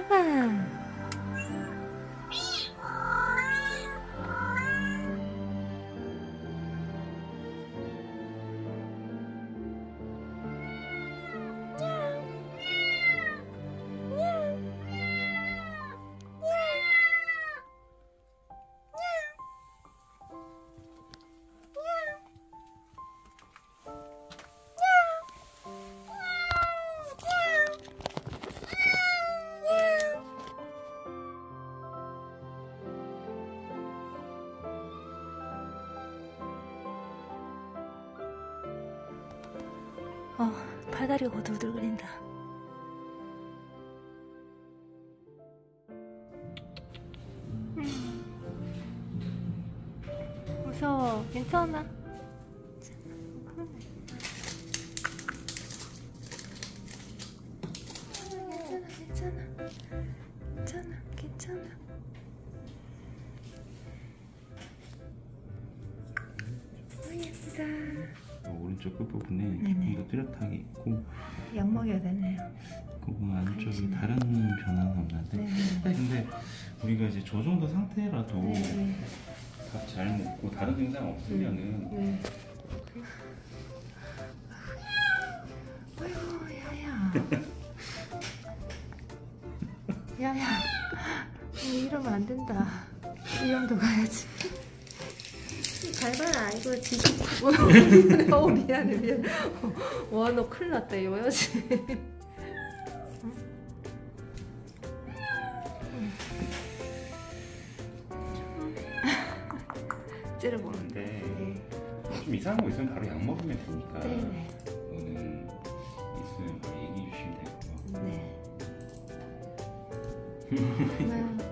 해봐. 팔다리가 거들거린다. 무서워. 괜찮아. 괜찮아. 예쁘다. 오른쪽 끝부분에 네네. 좀 더 뚜렷하게 있고 약 먹여야 되네요. 그거 안쪽에 다른 변화는 없는데 네네. 근데 우리가 이제 저 정도 상태라도 네네. 밥 잘 먹고 다른 증상 없으면은 네. 아이고 야야. 야야. 이러면 안 된다. 이 정도 가야지. 잘 봐라. 이거 지금 미안해. 와, 너 큰일 났다. 이거야지. 찌르보는데 좀 이상한 거 있으면 바로 약 먹으면 되니까 네네. 이거는 있으면 바로 얘기해 주시면 되고요. 네.